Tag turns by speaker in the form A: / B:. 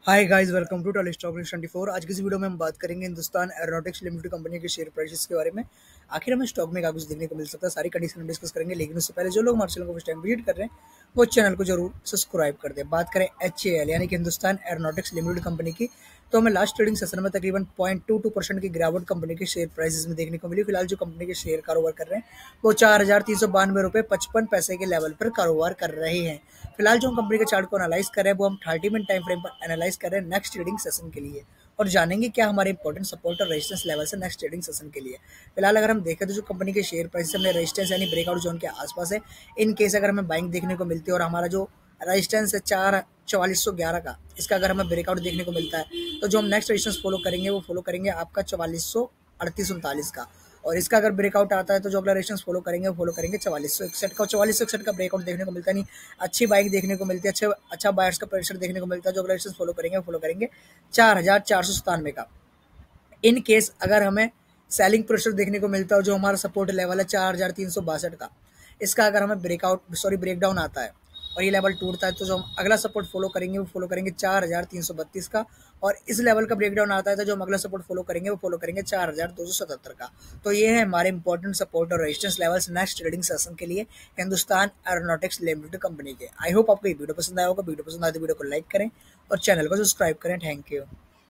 A: Hi guys, welcome to Tolly Stock 24। आज की इस वीडियो में हम बात करेंगे हिंदुस्तान एरोनॉटिक्स लिमिटेड कंपनी के शेयर प्राइसेस के बारे में। आखिर हमें स्टॉक में क्या कुछ देखने को मिल सकता है, सारी कंडीशन डिस्कस करेंगे। लेकिन उससे पहले जो लोग हमारे चैनल को फर्स्ट टाइम विजिट कर रहे हैं वो चैनल को जरूर सब्सक्राइब कर दें। बात करें HAL यानी कि हिंदुस्तान एरोनॉटिक्स लिमिटेड कंपनी की, तो हमें लास्ट ट्रेडिंग सेशन में तकरीबन 0.22% की गिरावट कंपनी के शेयर प्राइसेस में देखने को मिली। फिलहाल जो कंपनी के शेयर कारोबार कर रहे हैं वो 4,392 रुपये 55 पैसे के लेवल पर कारोबार कर रहे हैं। फिलहाल जो हम कंपनी के चार्ट को एनालाइज कर रहे हैं वो हम 30 मिनट टाइम फ्रेम पर एनालाइज कर रहे हैं नेक्स्ट ट्रेडिंग सेशन के लिए, और जानेंगे क्या हमारे इंपॉर्टेंट सपोर्ट और रेजिस्टेंस लेवल है नेक्स्ट ट्रेडिंग सेशन के लिए। फिलहाल अगर हम देखें तो जो कंपनी के शेयर प्राइस हमने रेजिस्टेंस यानी ब्रेकआउट जोन के आसपास है। इन केस अगर हमें बाइंग देखने को मिलती है और हमारा जो रेजिस्टेंस है 4411 का, इसका अगर हमें ब्रेकआउट देखने को मिलता है तो जो हम नेक्स्ट रेजिस्टेंस फॉलो करेंगे वो फॉलो करेंगे आपका 4438-39 का। और इसका अगर ब्रेकआउट आता है तो जो अगला रेजिस्टेंस फॉलो करेंगे वो फॉलो करेंगे 4461 का। 4461 का ब्रेकआउट देखने को मिलता नहीं, अच्छी बाइक देखने को मिलती है, अच्छा बायर्स का प्रेशर देखने को मिलता है। जो अगला रेजिस्टेंस फॉलो करेंगे वो फॉलो करेंगे 4497 का। इन केस अगर हमें सेलिंग प्रेशर देखने को मिलता है जो हमारा सपोर्ट लेवल है 4362 का, इसका अगर हमें ब्रेकडाउन आता है और ये लेवल टूटता है तो जो हम अगला सपोर्ट फॉलो करेंगे वो फॉलो करेंगे 4332 का। और इस लेवल का ब्रेकडाउन आता है तो जो हम अगला सपोर्ट फॉलो करेंगे वो फॉलो करेंगे 4277 का। तो ये है हमारे इंपॉर्टेंट सपोर्ट और resistance levels next trading session के लिए हिंदुस्तान एरोनॉटिक्स लिमिटेड कंपनी के। आई होप आपको ये वीडियो पसंद आया होगा। वीडियो पसंद आए तो वीडियो को लाइक करें और चैनल को सब्सक्राइब करें। Thank you.